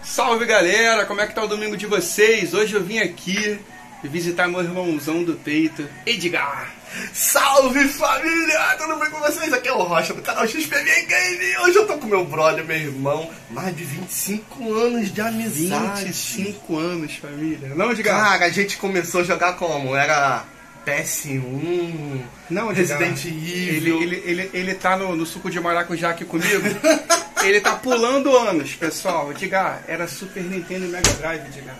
Salve galera, como é que tá o domingo de vocês? Hoje eu vim aqui visitar meu irmãozão do peito, Edgar. Salve família, tudo bem com vocês? Aqui é o Rocha do canal XPV Game. Hoje eu tô com meu brother, meu irmão. Mais de 25 anos de amizade. 25 anos, família. Não, Edgar? Cara, a gente começou a jogar como? Era PS1, não, Edgar. Resident Evil. Ele tá no suco de maracujá aqui comigo. Ele tá pulando anos, pessoal. Edgar, era Super Nintendo e Mega Drive, Edgar.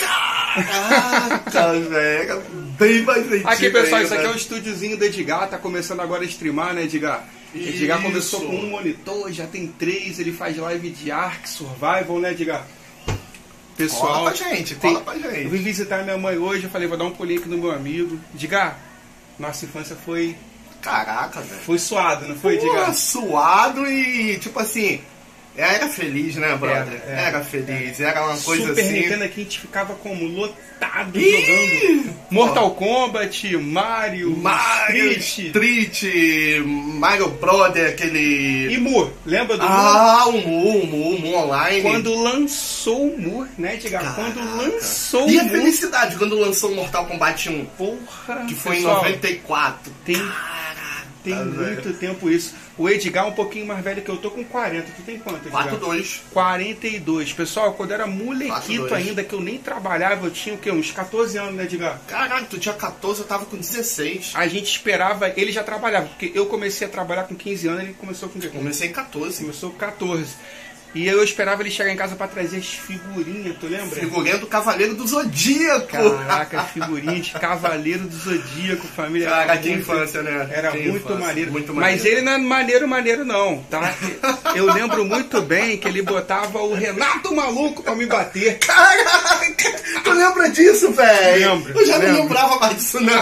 Caraca, velho, bem mais antigo. Aqui, pessoal, isso aí, aqui é né? o estúdiozinho do Edgar, tá começando agora a streamar, né, Edgar? Edgar começou com um monitor, já tem 3, ele faz live de Ark Survival, né, Edgar? Pessoal, cola pra gente, cola pra gente. Eu vim visitar minha mãe hoje, eu falei, vou dar um pulinho aqui no meu amigo. Edgar, nossa infância foi... Caraca, velho. Foi suado, não foi, Edgar? Suado e, tipo assim... Era feliz, né, brother? Era feliz, era uma coisa Super assim... Nintendo aqui a gente ficava como lotado jogando Mortal Kombat, Mario, Street, Mario Brother, aquele... E Mu, lembra do Mu? Ah, o Mu Online. Quando lançou o Mu, né, Edgar? Caraca. Quando lançou E o a Mu... felicidade quando lançou o Mortal Kombat 1? Porra, Que foi pessoal, em 94. Tem muito tempo isso. O Edgar é um pouquinho mais velho que eu, tô com 40. Tu tem quanto, Edgar? 42. 42. Pessoal, quando eu era molequito 42. ainda, que eu nem trabalhava, eu tinha o quê? Uns 14 anos, né, Edgar? Caralho, tu tinha 14, eu tava com 16. A gente esperava, ele já trabalhava, porque eu comecei a trabalhar com 15 anos, ele começou com o quê? Comecei em 14. Começou com 14. E eu esperava ele chegar em casa pra trazer as figurinhas, tu lembra? Figurinha do Cavaleiro do Zodíaco. Caraca, figurinha de Cavaleiro do Zodíaco, família. Caraca, que infância, né? Era que muito infância, maneiro. muito Mas maneiro. ele não é maneiro não, tá? Eu lembro muito bem que ele botava o Renato Maluco pra me bater. Caraca, tu lembra disso, velho? Lembro, Eu já não lembro. lembrava mais disso, não.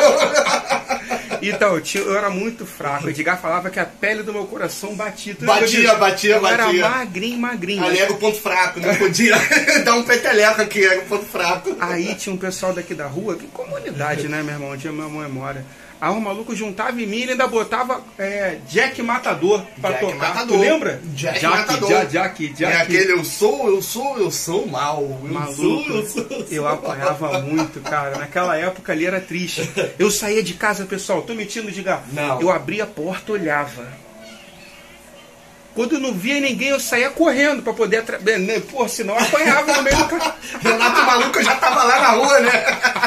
Então, eu era muito fraco. O Edgar falava que a pele do meu coração batia. Tu Batia, lembra disso? batia, Eu era batia. magrinho. Ali era o ponto fraco, não podia dar um peteleco aqui, era o ponto fraco. Aí tinha um pessoal daqui da rua, que comunidade, né, meu irmão? Onde minha mãe mora. Aí o maluco juntava em mim e ele ainda botava Jack Matador pra Jack tocar. Matador. Tu lembra? Jack Matador. Jack. É aquele eu sou mal. Maluco, eu apanhava muito, cara. Naquela época ali era triste. Eu saía de casa, pessoal, tô mentindo, Edgar? Não. Eu abria a porta, olhava. Quando eu não via ninguém, eu saía correndo pra poder... Pô, senão eu apanhava no meio do carro. Renato Maluco já tava lá na rua, né?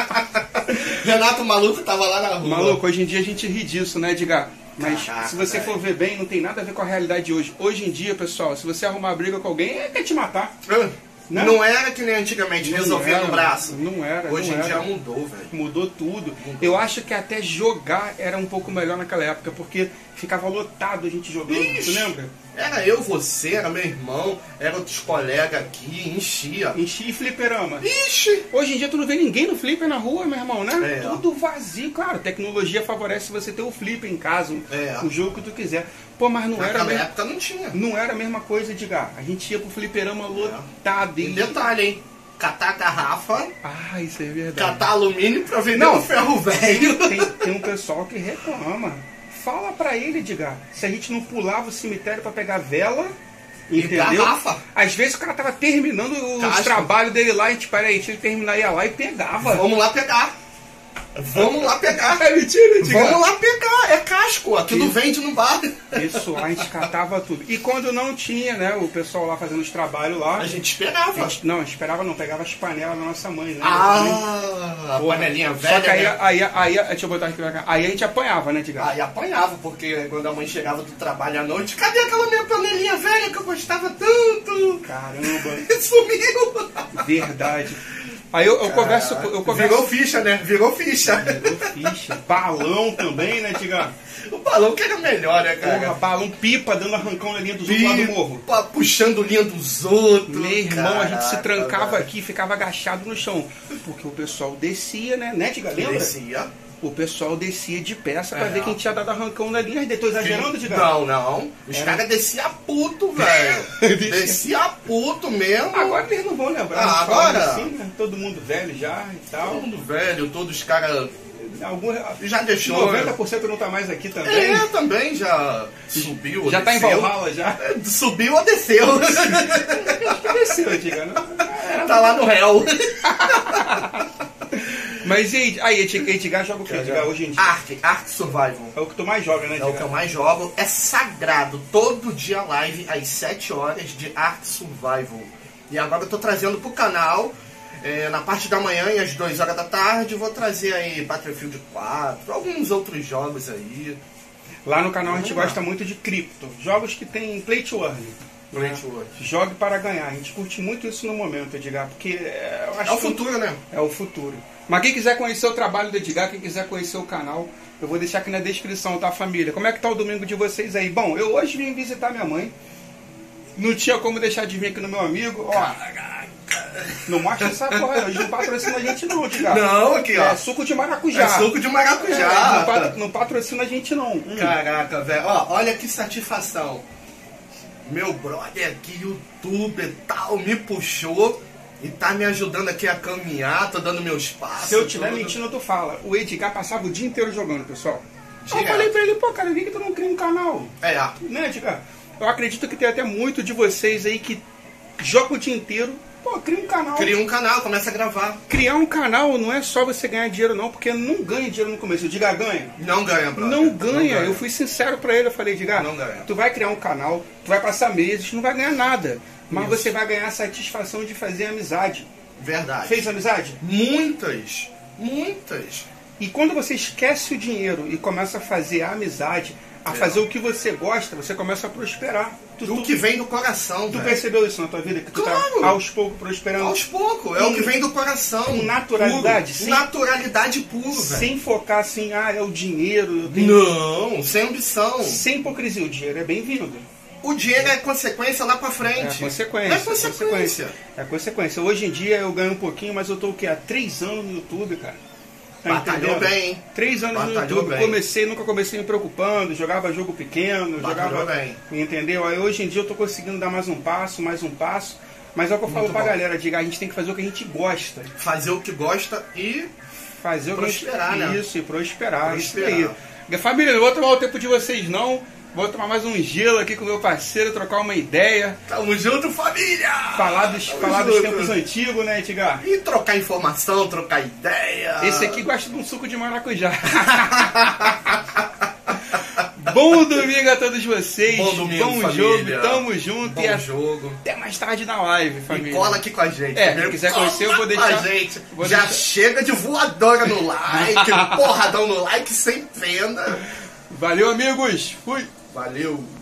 Renato Maluco tava lá na rua. Maluco, hoje em dia a gente ri disso, né, Edgar? Mas Caraca, se você for ver bem, não tem nada a ver com a realidade de hoje. Hoje em dia, pessoal, se você arrumar briga com alguém, quer te matar. Né? Não era que nem antigamente, Não resolvia era, no braço. Não era. Hoje não em era. dia mudou, velho. Mudou tudo. Eu acho que até jogar era um pouco melhor naquela época, porque ficava lotado a gente jogando. Ixi. Tu lembra? Era eu, você, era meu irmão, era outros colegas aqui, enchia. Enchi fliperama. Ixi! Hoje em dia tu não vê ninguém no flipper na rua, meu irmão, né? É. Tudo vazio. Claro, a tecnologia favorece você ter o flipper em casa, É. o jogo que tu quiser. Pô, mas não era Naquela mesmo. época não tinha. Não era a mesma coisa, Edgar. A gente ia pro fliperama lotado. E detalhe, hein? Catar garrafa, Ah, isso é verdade. catar alumínio pra vender Não. um ferro velho. Tem um pessoal que reclama. Fala pra ele, Edgar, se a gente não pulava o cemitério pra pegar vela, entendeu? garrafa. Às vezes o cara tava terminando os Casco. trabalhos dele lá, a gente, peraí, deixa ele terminar, ia lá e pegava. Vamos lá pegar. Vamos lá pegar. É mentira, Edgar. Vamos lá pegar. É casco. Aquilo vende no bar. Isso, a gente catava tudo. E quando não tinha, né, o pessoal lá fazendo os trabalhos lá, A gente esperava. não, esperava não, pegava as panelas da nossa mãe, né? Ah, a Porra. panelinha Só velha. que aí, né? deixa eu botar aqui pra cá. Aí a gente apanhava, né, Edgar? Aí apanhava, porque quando a mãe chegava do trabalho à noite, cadê aquela minha panelinha velha que eu gostava tanto? Caramba, Sumiu! verdade. Aí eu converso. Virou ficha, né? Virou ficha. Virou ficha. Balão também, né, Edgar? O balão que era melhor, né, Porra, cara? balão pipa dando arrancão na linha dos outros lá do morro. Pipa, puxando linha dos outros. Meu irmão, a gente se Caraca, trancava velho. aqui e ficava agachado no chão. Porque o pessoal descia, né, Edgar? Lembra? Descia. O pessoal descia de peça pra É. ver quem tinha dado arrancão na linha. Tô exagerando, Edgar? Não. Os caras desciam puto, velho. Descia puto mesmo. Agora eles não vão lembrar. Ah, nós falamos agora? assim, né? Todo mundo velho já e tal. Todo mundo velho, todos os caras Alguns, já deixou. 90% não tá mais aqui também. É, também já subiu ou Já tá em desceu. Valhalla já. Subiu ou desceu. Acho que desceu, Edgar. Né? Tá lá no réu. Mas e aí, Edgar joga o que, Edgar, hoje em dia? Ark Survival. É o que tu mais joga, né, Edgar? É o que eu mais jogo. É sagrado. Todo dia live às 7 horas de Ark Survival. E agora eu tô trazendo pro canal, na parte da manhã e às 2 horas da tarde, vou trazer aí Battlefield 4, alguns outros jogos aí. Lá no canal a gente gosta muito de cripto. Jogos que tem play to earn. Jogue para ganhar. A gente curte muito isso no momento, Edgar, porque eu acho é o futuro, né? É o futuro. Mas quem quiser conhecer o trabalho do Edgar, quem quiser conhecer o canal, eu vou deixar aqui na descrição, tá, família? Como é que tá o domingo de vocês aí? Bom, eu hoje vim visitar minha mãe. Não tinha como deixar de vir aqui no meu amigo. Ó, não mostra essa porra, hoje não patrocina a gente não, Edgar. Não, aqui ó. É suco de maracujá. É suco de maracujá. Não patrocina a gente não. Caraca, velho. Ó, olha que satisfação. Meu brother aqui, youtuber e tal, me puxou e tá me ajudando aqui a caminhar, tô dando meus passos. Se eu estiver mentindo, tu fala. O Edgar passava o dia inteiro jogando, pessoal. Direto. Eu falei pra ele, pô, cara, por que tu não cria um canal? É. Né, Edgar? Eu acredito que tem até muito de vocês aí que jogam o dia inteiro. Pô, cria um canal. Cria um canal, começa a gravar. Criar um canal não é só você ganhar dinheiro não, porque não ganha dinheiro no começo. O Edgar ganha? Não ganha, brother. Não ganha. Eu fui sincero pra ele, eu falei, Edgar, não ganha. Tu vai criar um canal, tu vai passar meses, não vai ganhar nada. Mas você vai ganhar a satisfação de fazer amizade. Verdade. Fez amizade? Muitas. E quando você esquece o dinheiro e começa a fazer a amizade, a fazer o que você gosta, você começa a prosperar. O que vem do coração, Tu percebeu isso na tua vida? Que tu tá aos poucos prosperando? Aos poucos, é o que vem do coração. Com naturalidade? Puro. Naturalidade pura, velho. Sem focar assim, é o dinheiro. Não, sem ambição. Sem hipocrisia, o dinheiro é bem-vindo. O dinheiro é consequência lá pra frente. É consequência. É consequência. É consequência. Hoje em dia eu ganho um pouquinho, mas eu tô o quê? Há 3 anos no YouTube, cara. Tá Batalhou bem, hein? 3 anos no YouTube. Nunca comecei me preocupando, jogava jogo pequeno, jogava bem. Entendeu? Aí hoje em dia eu tô conseguindo dar mais um passo. Mas é o que eu falo pra galera, diga, a gente tem que fazer o que a gente gosta. Fazer o que gosta e fazer prosperar, né? Isso, e prosperar. Isso aí. Família, não vou tomar o tempo de vocês não. Vou tomar mais um gelo aqui com o meu parceiro, trocar uma ideia. Tamo junto, família! Falar dos tempos antigos, né, Edgar? E trocar informação, trocar ideia. Esse aqui gosta de um suco de maracujá. Bom domingo a todos vocês. Bom domingo, bom família. Jogo, tamo junto. Bom jogo. Até mais tarde na live, família. E cola aqui com a gente. Se quiser conhecer, eu vou deixar. Gente. Chega de voadora no like, porradão no like, sem pena. Valeu, amigos. Fui. Valeu.